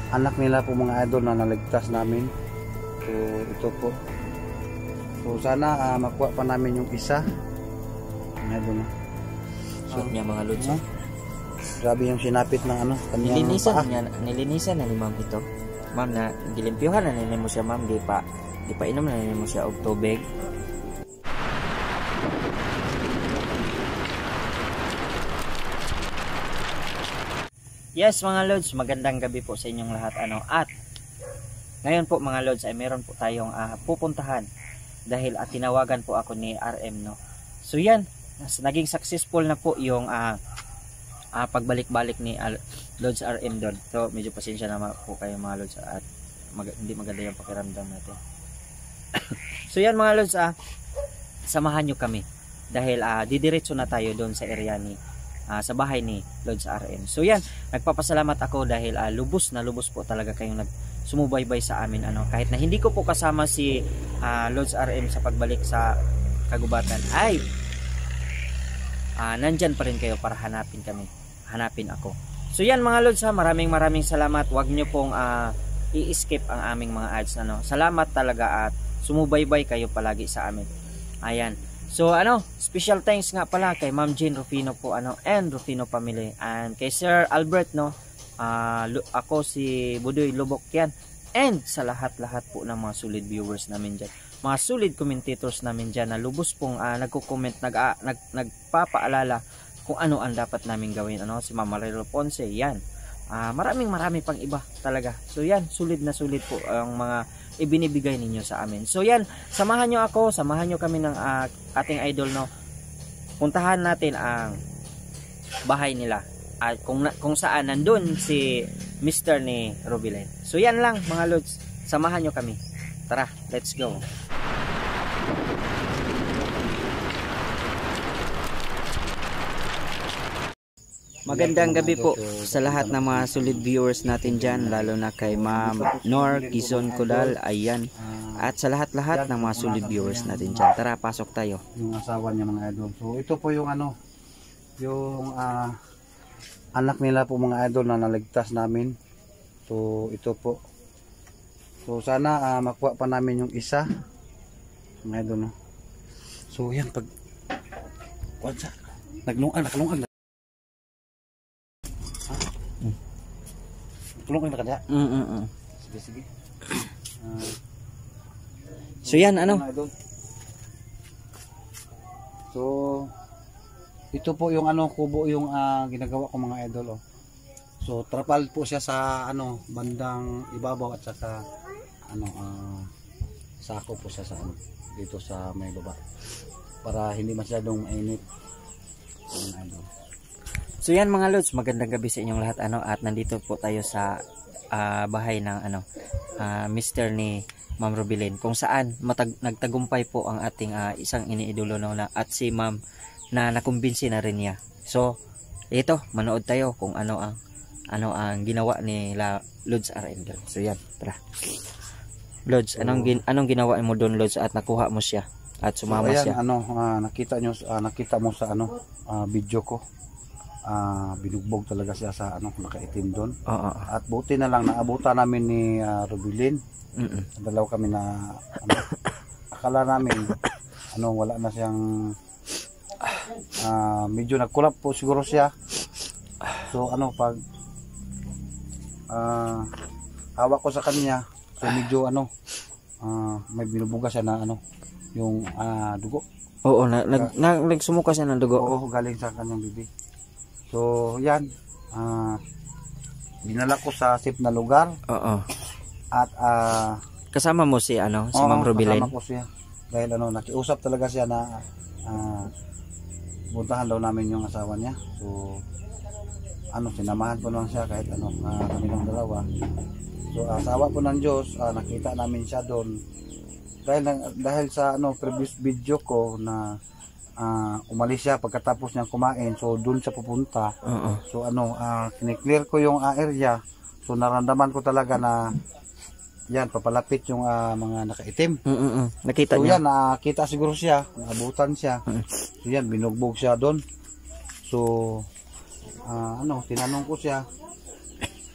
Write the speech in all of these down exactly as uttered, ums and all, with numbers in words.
anak nila po mga idol na naligtas namin. So ito po. So sana uh, makuha pa namin yung isa. Mga idol. So niya mga lods. Uh, grabe yung sinapit ng ano, kanyang nilinisan paa. niya, nilinisan na ni ma'am ito. Ma'am na gilimpyuhan na nila mo siya ma'am, di pa di pa inom na nila mo siya og tubig. Yes mga lods, magandang gabi po sa inyong lahat ano. At ngayon po mga lods ay meron po tayong uh, pupuntahan dahil at uh, tinawagan po ako ni R M no. So yan, naging successful na po yung uh, uh, pagbalik-balik ni uh, Lods R M doon. So medyo pasensya naman po kayo mga lods at mag hindi maganda yung pakiramdam natin. So yan mga lods, uh, samahan nyo kami dahil uh, didiretso na tayo doon sa area ni Uh, sa bahay ni Lods R M. So yan, nagpapasalamat ako dahil uh, lubos na lubos po talaga kayong nag sumubaybay sa amin ano. Kahit na hindi ko po kasama si uh, Lods R M sa pagbalik sa kagubatan, ay uh, nandyan pa rin kayo para hanapin kami, hanapin ako. So yan mga Lods ha, maraming maraming salamat. Huwag nyo pong uh, i-skip ang aming mga ads ano. Salamat talaga at sumubaybay kayo palagi sa amin. Ayan. So ano, special thanks nga pala kay Ma'am Jean Rufino po ano and Rufino family, and kay Sir Albert no. Uh, ako si Budoy Lubok yan, and sa lahat-lahat po ng mga solid viewers namin diyan. Mga solid commentators namin diyan na lubos pong uh, nagko-comment, nag, uh, nag nagpapaalala kung ano ang dapat namin gawin ano, si Ma'am Marilo Ponce yan. Uh, maraming marami pang iba talaga. So yan, solid na solid po ang mga ibinibigay ninyo sa amin. So yan, samahan nyo ako, samahan nyo kami ng uh, ating idol no. Puntahan natin ang bahay nila at kung, kung saan nandun si Mister ni Rubilen. So yan lang mga lods, samahan nyo kami. Tara, let's go. Magandang gabi po sa lahat ng mga solid viewers natin dyan, lalo na kay Ma'am Nor Quezon Codal, ayan, at sa lahat-lahat ng mga solid viewers natin dyan. Tara, pasok tayo. Yung asawa niya mga idol. So ito po yung ano, yung uh, anak nila po mga idol na naligtas namin. So ito po. So sana uh, makuha pa namin yung isa mga idol no. So yan, pag kwansa naglungan, nakalungan tulong kayo nakadya. Mm -mm -mm. Sige, sige. Uh, so yan, ano? So, ito po yung ano, kubo yung uh, ginagawa ko mga idol. Oh. So, trapal po siya sa ano, bandang ibabaw at saka ano, uh, sako po siya sa ano, dito sa may baba. Para hindi masyadong mainit. Mga idol. So yan mga lods, magandang gabi sa inyong lahat ano, at nandito po tayo sa uh, bahay ng ano uh, Mister ni Ma'am Rubilen, kung saan matag nagtagumpay po ang ating uh, isang iniidolo na at si Ma'am na nakumbinsi na rin niya. So ito, manood tayo kung ano ang ano ang ginawa ni La Lods R M. So yan, tara. Lods, anong gin anong ginawa mo doon Lods at nakuha mo siya at sumama so, ayan, siya? Ano, uh, nakita nyo uh, nakita mo sa ano uh, video ko. Uh, binugbog talaga siya sa ano, nakaitim doon. Uh, uh, at buti na lang naabutan namin ni uh, Rubilen. uh, uh. Dalaw kami na ano, akala namin ano, wala na siyang uh, medyo nagkulap po siguro siya. So ano, pag uh, hawak ko sa kanya, so medyo ano, uh, may binubuga siya na ano, yung uh, dugo. Oo, na, nag, na, nagsumuka siya ng dugo. Oo, galing sa kanyang bibig. So yan, uh, dinala ko sa safe na lugar. Oo. At uh, kasama mo si ano, si oo, Ma'am Rubilen? Kasama ko siya. Dahil ano, nakiusap talaga siya na uh, puntahan daw namin yung asawa niya. So ano, sinamahan ko lang siya kahit ano, uh, kami ng dalawa. So asawa po ng Diyos, uh, nakita namin siya doon. Dahil dahil sa ano, previous video ko na Uh, umalis siya pagkatapos niyang kumain, so doon siya pupunta. Uh -uh. So ano, uh, kiniklear ko yung uh, area, so naramdaman ko talaga na yan, papalapit yung uh, mga nakaitim. uh -uh. Nakita so niya? yan, nakita uh, siguro siya, naabutan siya. uh -uh. So yan, binugbog siya doon. So uh, ano, tinanong ko siya,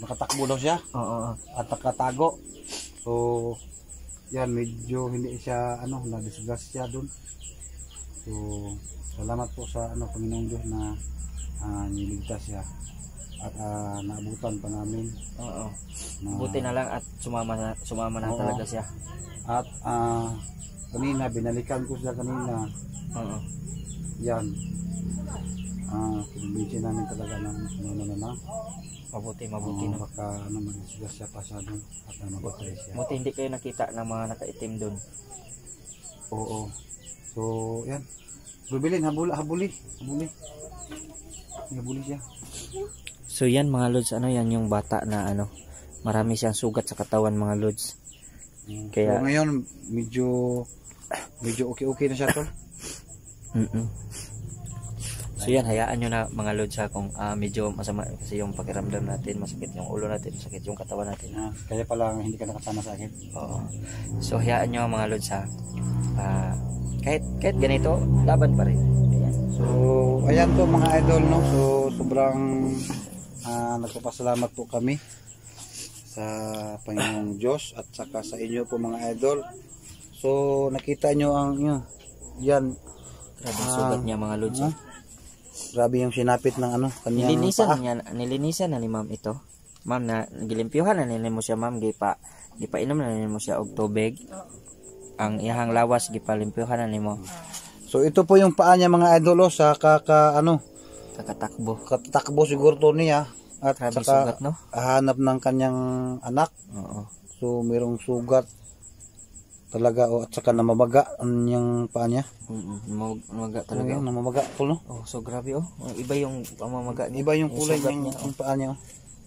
nakatakbo daw siya. Oo. At nakatago. So, yan, medyo hindi siya, ano, na-disgust siya dun. So, salamat po sa, ano, Panginoong Diyos na uh, niligtas siya. At uh, naabutan pa namin. Oo. Na, Buti na lang at sumama na, sumama na Oo. talaga siya. At uh, kanina, binalikan ko siya kanina. Oo. Yan. Ah, uh, kinumbinsin namin talaga ng ano na na. Mabuti, mabuti Uh, na. baka ano, mag-disgust siya pa siya dun. At uh, mabuti siya. Buti hindi kayo nakita ng mga nakaitim doon. Oo. So, yan. Bibilin, habuli, habuli. Habuli. Habuli siya. So yan mga lods, ano yan yung bata na ano, marami siyang sugat sa katawan mga lods. Mm. Kaya so, ngayon, medyo medyo okay-okay na siya to. Mm -mm. So yan, hayaan nyo na mga lods ha, kung uh, medyo masama kasi yung pakiramdam natin, masakit yung ulo natin, masakit yung katawan natin. Ah, kaya pala hindi ka nakasama sa akin. Oo. So hayaan nyo mga lods ha. Uh, kahit, kahit ganito, laban pa rin. Ayan. So, ayan to mga idol, no? So, sobrang uh, nagpapasalamat po kami sa Panginoong Diyos at saka sa inyo po mga idol. So, nakita nyo ang yun, yan. Grabe uh, sugat niya mga lods. Uh, grabe yung sinapit ng ano, kanyang nilinisan paa. niya, nilinisan na ni ma'am ito. Ma'am na gilimpyuhan na nila mo siya ma'am, gipa gipa inom na nila mo siya og tubig. Ang iyahang lawas gipalimpyuhan na nimo. So ito po yung paa niya mga idol, oh, sa kaka ano, kakatakbo. Katakbo siguro to niya at grabe saka sugat, no? hanap ng kanyang anak. Oo. So mayroong sugat talaga, oh, at saka namamaga ang yung paa niya. Mm namaga talaga. Oh, namamaga po, no? Oh, so grabe oh. Iba yung pamamaga niya. Iba yung kulay sugat niya, yung paa niya. Oh.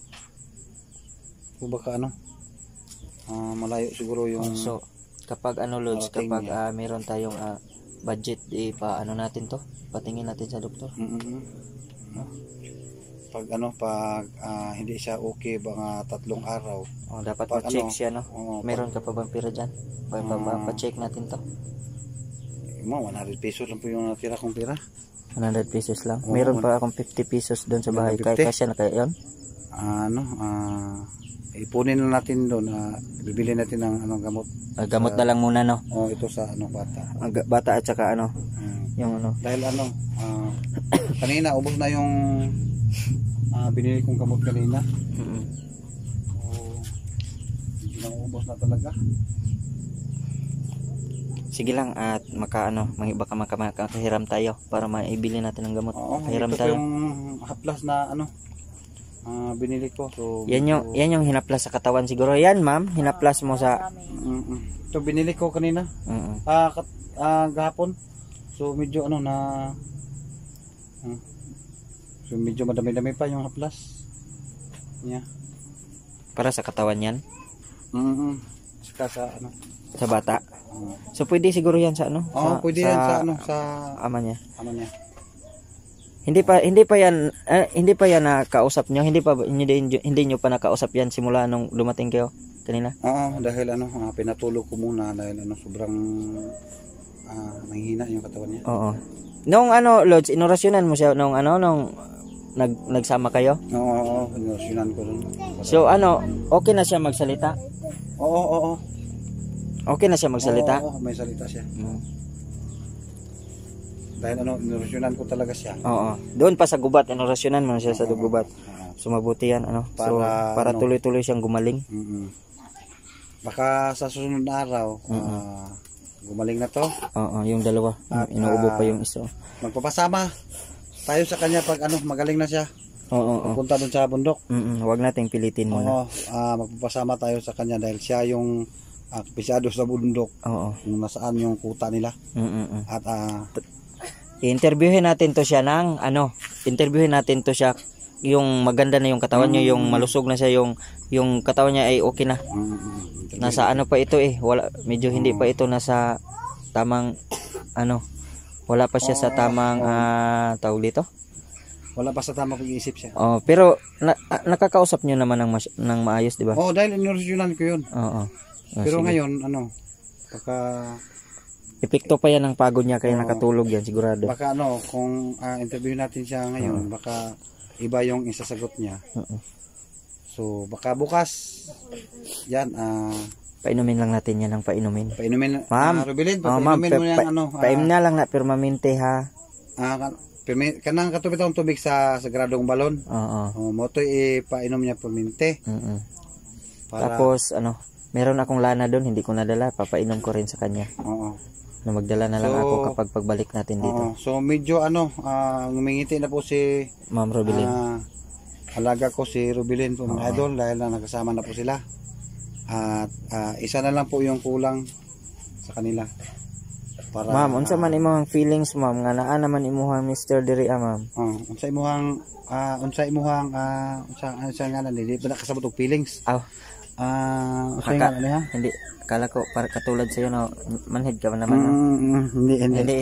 So baka ano, uh, malayo siguro yung oh, so kapag ano lods, uh, kapag uh, meron tayong uh, budget, ipa ano natin to, patingin natin sa doktor. Mm -hmm. No? Pag ano, pag uh, hindi siya okay, mga tatlong araw. Oh, dapat pag ma-check ano, siya, no? Oh, meron ka pa bang pira dyan? Pa, pa, pa, pa-check natin to. Mo, one hundred pesos lang po yung natira kong pira. one hundred pesos lang. Oh, meron one, pa akong fifty pesos doon sa bahay. Kaya kasya na kaya yun? Uh, ano, ah, uh, ipunin na natin doon, uh, bibili natin ng anong gamot. Uh, gamot sa, na lang muna, no? Oh, ito sa ano, bata. Uh, bata at saka ano, hmm. yung ano. Dahil ano, uh, kanina ubos na yung uh, binili kong gamot kanina. Mm -hmm. So, hindi na ubos na talaga. Sige lang at maka ano, baka maka, makahiram tayo para maibili natin ng gamot. Oo, Hiram ito tayo. yung haplas na ano, uh, binili ko. So, yan yung so, yan yung hinaplas sa katawan siguro. Yan, ma'am, hinaplas mo sa mm -mm. Ito binili ko kanina. Mm -mm. Ah, uh, uh, gahapon. So medyo ano na uh, so medyo madami-dami pa yung haplas. Yeah. Para sa katawan yan. Mm -mm. Saka sa ano, sa bata. Uh, so pwede siguro yan sa ano? Oo, oh, pwede sa, yan sa ano, sa ama niya. Ama niya. Hindi pa hindi pa yan eh, hindi pa yan nakausap niyo, hindi pa hindi, hindi niyo pa nakausap yan simula nung dumating kayo kanina. Oo, dahil ano, uh, pinatulog ko muna dahil ano sobrang uh, mahina yung katawan niya. Oo. Nung ano, Lods, inorasyonan mo siya nung ano nung nag nagsama kayo? Oo, oo, inorasyonan ko rin. So ano, okay na siya magsalita? Oo, oo, oo. Okay na siya magsalita? Oo, oo, may salita siya. Mm. Dahil ano, inorasyonan ko talaga siya. Oo. Doon pa sa gubat, inorasyonan mo na siya sa Oo, gubat. oo. So mabuti yan, ano? Para, so, para ano, tuloy-tuloy siyang gumaling. Mm -mm. Baka sa susunod na araw, mm -mm. Uh, gumaling na to. Oo, yung dalawa. At, inuubo uh, pa yung isa. Magpapasama tayo sa kanya pag ano, magaling na siya. Oo, oo. Punta doon sa bundok. Mm -mm. Huwag nating pilitin muna. Oo, uh, magpapasama tayo sa kanya dahil siya yung uh, pisado sa bundok. Oo. Kung nasaan yung kuta nila. Mm -mm. At uh, i-interviewin natin to siya ng ano, interviewin natin to siya yung maganda na yung katawan niya, yung malusog na siya, yung yung katawan niya ay okay na. Mm, nasa ano pa ito eh, wala medyo hindi pa ito nasa tamang ano, wala pa siya sa tamang uh, tawag dito. Wala pa sa tamang pag-iisip siya. Oh, pero na, uh, nakakausap niyo naman ng mas, ng maayos, di ba? Oh, dahil inorasyonan ko 'yun. Oo. Oh, pero sige. ngayon ano, baka epekto pa yan ng pagod niya kaya oh, nakatulog yan sigurado. Baka ano, kung uh, interview natin siya ngayon, uh, baka iba yung isasagot niya. Uh -uh. So baka bukas yan ah Painumin lang natin yan ng painumin. painumin Ma'am. ah, Rubilin, Oh, ma'am, painumin pa, mo yan pa, ano. paim na lang na permanente ha. Ah, kan pirmi, kanang katubig tong tubig sa sagradong balon. Oo. Oh, mo to ipainom niya permanente. Mm-mm. Para Tapos ano, meron akong lana doon, hindi ko nadala, papainom ko rin sa kanya. oo. Na magdala na lang So, ako kapag pagbalik natin dito. Oo. So medyo ano, ah, ngumingiti na po si Ma'am Robilin. ah, alaga ko si Rubilin po mga idol dahil na nagkasama na po sila. At ah, isa na lang po yung kulang sa kanila. Para Ma'am, unsa man imong feelings ma'am nga naa naman imuhang mister diri ah, ma'am? Oh, unsa imuhang ah unsa imuhang ah unsa unsa nga nan dili pa nakasabot og feelings. Aw, Ah, unsa Maka- nga niya? hindi kala ko para katulad sa iyo no, manhid ka ba naman? no? Mm, mm, hindi hindi. Hindi.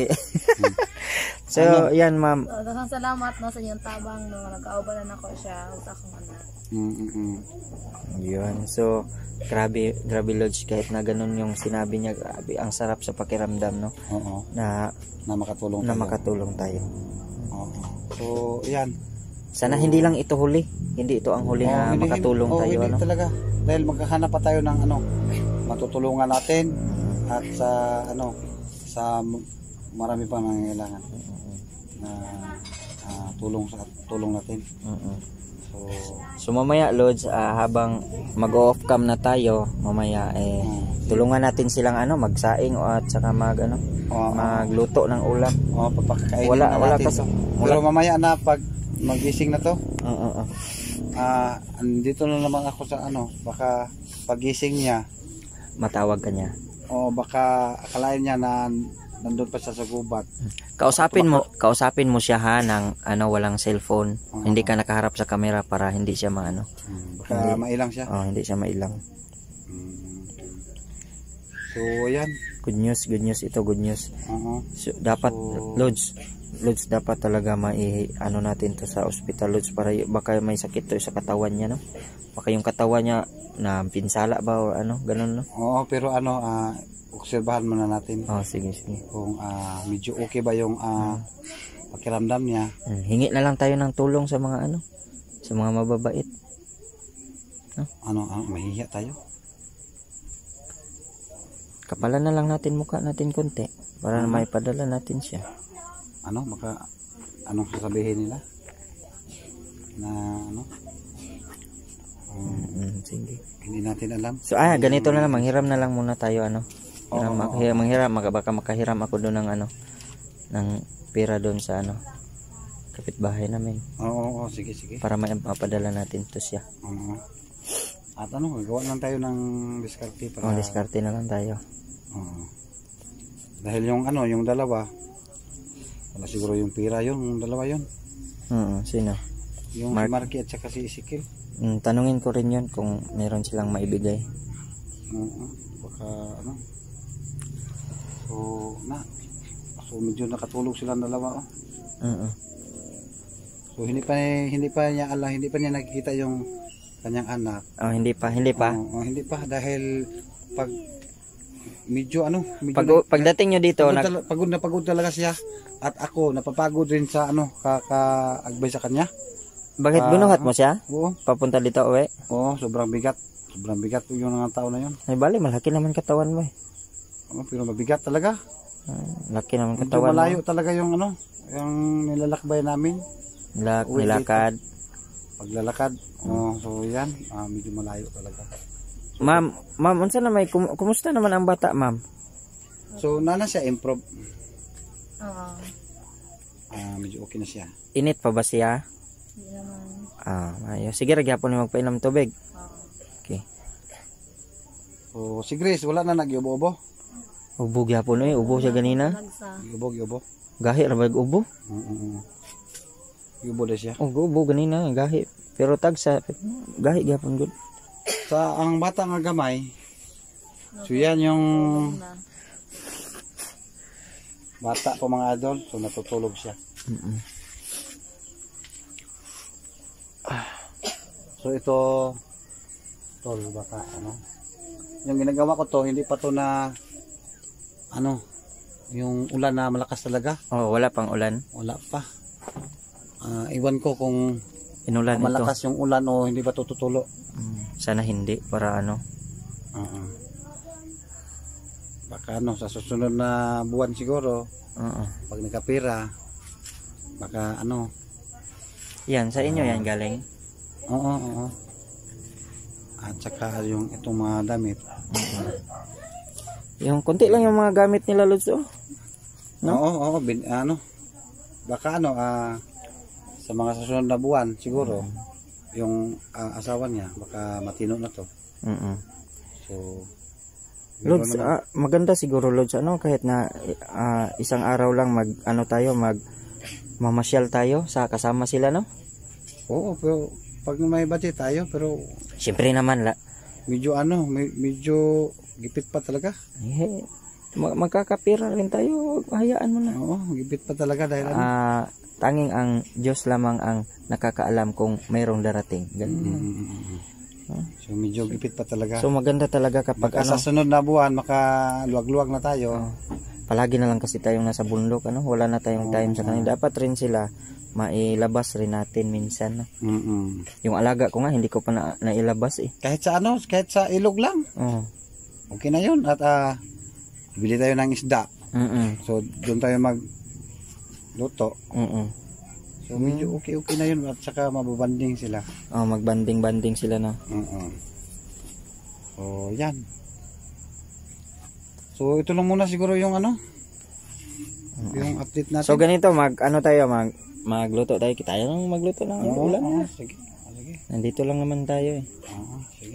So, yan ma'am. So, daghang salamat no sa inyong tabang no nagkauban na nako siya sa akong anak. Mm, mm, mm. Yun. So, grabe, grabe Lodge, kahit na ganun yung sinabi niya, grabe, ang sarap sa pakiramdam, no? Oo, Na, na makatulong na tayo. makatulong tayo. Oo. So, yan. Sana hindi lang ito huli. Hindi ito ang huli Oh, na hindi- makatulong oh, tayo, hindi ano? talaga. Dahil maghahanap pa tayo ng ano, matutulungan natin at sa ano, sa m- marami pa nangangailangan na ah, tulong sa tulong natin. Mm-mm. So, So, mamaya, Lodge, ah, habang mag-off cam na tayo, mamaya, eh, mm, tulungan natin silang, ano, magsaing o at saka mag, ano, oh, magluto ng ulam. oh, papakakainin Wala, na wala natin kasi. to. Wala. Pero mamaya na pag magising na to, Oo, oo. ah, andito na naman ako sa ano, baka pagising niya Matawag ka niya. o baka akalain niya na nandun pa siya sa gubat. Kausapin mo, kausapin mo siya ha ng ano walang cellphone. Oo. Hindi ka nakaharap sa camera para hindi siya maano. Hmm, baka Hindi. mailang siya. Oh, hindi siya mailang. Hmm. So, yan. Good news, good news ito, good news. Oo. So, dapat So- Lods, Lods dapat talaga mai ano natin to sa hospital Lods para y- baka may sakit to sa katawan niya, no. Baka yung katawan niya na pinsala ba o ano, ganun, no. Oo, pero ano, ah, obserbahan muna natin Oh, sige, sige. kung ah, medyo okay ba yung ah, pakiramdam niya. Hmm, hingi na lang tayo ng tulong sa mga ano, sa mga mababait. Ano, ano mahihiya tayo. Kapalan na lang natin mukha natin konti para na maipadala natin siya. Ano, baka anong sasabihin nila? Na ano? Um, Mm, sige. hindi natin alam. So ah, ganito na lang, manghiram na lang muna tayo ano. Hiram, Oo, mak- oo, hiram- manghiram, maka- baka makahiram ako doon ng ano ng pera doon sa ano kapitbahay namin Oo, oo, oo, sige, sige. para may mapadala natin to siya. Oo. At ano, gagawa lang tayo ng diskarte para Oh, diskarte na lang tayo. Oo. Dahil yung ano, yung dalawa, wala siguro yung pira yun, yung dalawa yun. Oo, sino? Yung Mark. si Marky at saka si Ezekiel. Mm, tanungin ko rin 'yon kung meron silang maibigay. Oo. Baka ano. So, na. So, medyo nakatulog silang dalawa. Oh. Oo. So, hindi pa hindi pa niya alam, hindi pa niya nakikita yung kanyang anak. Oh, hindi pa, hindi pa. Oo, oo, hindi pa dahil pag medyo ano, medyo Pag na- pagdating nyo dito, pagod, nag, tala- pagod na pagod talaga siya at ako napapagod rin sa ano kaka-agbay sa kanya. bakit Ah, binuhat mo siya? Oo. Papunta dito uwi? Oo, sobrang bigat. Sobrang bigat po yung mga tao na yun. Ay bali, malaki naman katawan mo eh. Oo, pero mabigat talaga. Ah, laki naman Medyo katawan malayo mo. talaga yung ano, yung nilalakbay namin. Nilak, Uwi nilakad. Paglalakad. Oo, so yan, ah, medyo malayo talaga. Ma'am, ma'am, unsa na may kum- kumusta naman ang bata, ma'am? So, nana siya improve. Oo. Ah, medyo okay na siya. Init pa ba siya? Hindi naman. Ah, ayos. Sige, ragyapon mo magpainom tubig. Oo. Okay. So, si Grace, wala na nag-ubo-ubo. Ubo gyapon eh, ubo siya ganina. Nagsa. Ubo, ubo. Gahi ra ba yung ubo? Mm-mm. Ubo na siya. Oh, ubo ganina, gahi. Pero tag sa gahi gyapon gud. Sa ang bata nga gamay, so yan yung Na. bata po mga adult, so natutulog siya. Mm. So ito, tol, baka ano, yung ginagawa ko to, hindi pa to na, ano, yung ulan na malakas talaga, Oh, wala pang ulan. wala pa. Ah, iwan ko kung Inulan ito. malakas yung ulan o hindi ba tututulo. Mm, sana hindi para ano. Oo. Baka ano, sa susunod na buwan siguro, Oo. pag nagkapira, baka ano. Yan, sa inyo yan galing. Oo, oo. At saka yung itong mga damit. Yung konti lang yung mga gamit nila Lods oh. No? Oo, oo, bin, ano. Baka ano, ah, sa mga susunod na buwan siguro, yung ah, asawa niya, baka matino na to. Mm. So, Lods, siguro naman- ah, maganda siguro Lods ano kahit na ah, isang araw lang mag ano tayo mag mamasyal tayo sa kasama sila no. oo, pero pag may budget tayo, pero Siyempre naman la. medyo ano, me- medyo gipit pa talaga. Eh, mag- magkakapira rin tayo, hayaan mo na. Oo, gipit pa talaga dahil ano. Ah, tanging ang Diyos lamang ang nakakaalam kung mayroong darating. Ganun. Mm. So medyo gipit pa talaga. So maganda talaga kapag Baka ano, sa sunod na buwan makaluwag-luwag na tayo. oh, palagi na lang kasi tayong nasa bundok ano, wala na tayong time sa kanila. Dapat rin sila mailabas rin natin minsan. No? Mm-mm. Yung alaga ko nga hindi ko pa na, nailabas eh. Kahit sa ano, kahit sa ilog lang. Oh. Okay na 'yun at ah, bili tayo ng isda. Mm. So doon tayo mag luto. Mm. So medyo okay-okay na 'yun at saka mababanding sila. Oh, magbanding-banding sila na. Oo. So yan. So ito lang muna siguro yung ano. Yung update natin. So ganito mag ano tayo mag magluto tayo. Kita tayo lang magluto ng Oo, ulam. oo, sige. Ah, sige. Nandito lang naman tayo eh. Oo, sige.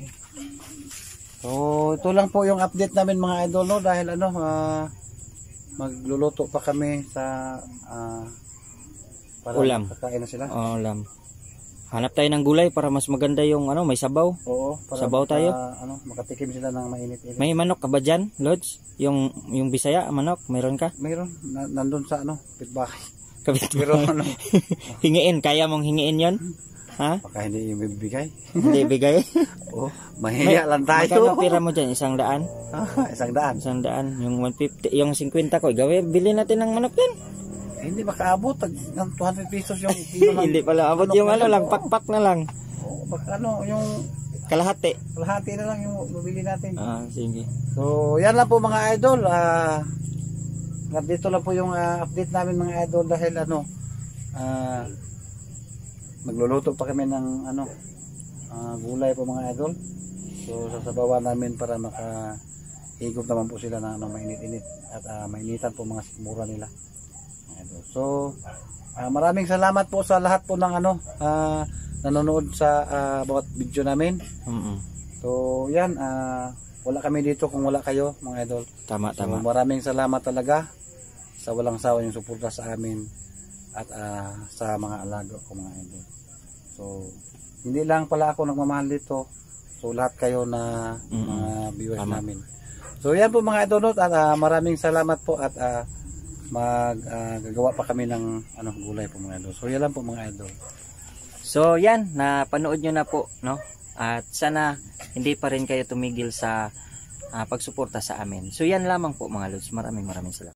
So ito lang po yung update namin mga idol no dahil ano ah, magluluto pa kami sa ah, para Ulam. kakain na sila. Oh, ulam. Hanap tayo ng gulay para mas maganda yung ano, may sabaw. Oo, para Sabaw tayo? maka- ano, makatikim sila ng mainit-init. May manok ka ba dyan, Lods? Yung yung Bisaya, manok, mayroon ka? Mayroon na, nandun sa ano, pitbahay. Kabit Pero ano, hingiin, kaya mong hingiin yon? Ha? baka hindi yung bibigay. Hindi bigay? Oh, mahiya lang tayo. Magkano pira mo dyan? Isang daan? Ah, isang daan. Isang daan. Yung one fifty, yung fifty ko, gawin, bili natin ng manok yan. Eh, hindi makaabot tag ng two hundred pesos yung kilo ng Hindi pala, abot manok yung na ano yun. lang, pakpak na lang. Oo, baka ano, yung Kalahati. kalahati na lang yung mabili natin. Ah, sige. So, yan lang po mga idol. Ah, dito lang po yung ah, update namin mga idol dahil ano, ah, magluluto pa kami ng ano, ah, gulay po mga idol. So, sasabawan namin para maka higop naman po sila ng ano, mainit-init at ah, mainitan po mga sikmura nila. Mga idol. So, ah, maraming salamat po sa lahat po ng ano, ah, nanonood sa ah, bawat video namin. Mm-mm. So, yan, ah, wala kami dito kung wala kayo, mga idol. Tama, So, tama. maraming salamat talaga sa walang sawa yung suporta sa amin at ah, sa mga alaga ko, mga idol. So, hindi lang pala ako nagmamahal dito. So, lahat kayo na Mm-mm. mga viewers Tama. namin. So, yan po mga idol, at ah, maraming salamat po at ah, mag ah, gagawa pa kami ng ano, gulay po mga idol. So, yan lang po mga idol. So yan, napanood nyo na po, no? At sana hindi pa rin kayo tumigil sa ah, pagsuporta sa amin. So yan lamang po mga Lods. Maraming maraming salamat.